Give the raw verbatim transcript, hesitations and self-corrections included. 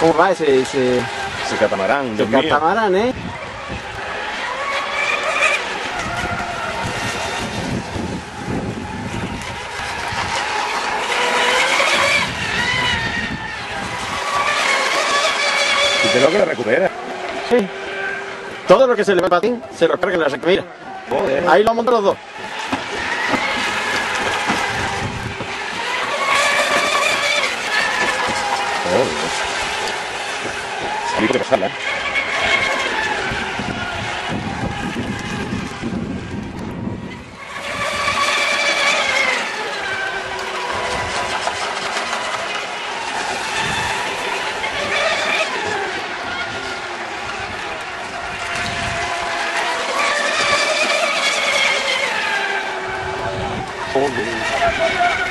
¿Cómo va ese, ese, Ese catamarán, ese Dios mío. catamarán, eh? Y te lo que la recupera. Sí. Todo lo que se le va al patín, se lo carga en la recta. Mira, Joder. ahí lo montan los dos. Joder. Salí que pasarla. Joder.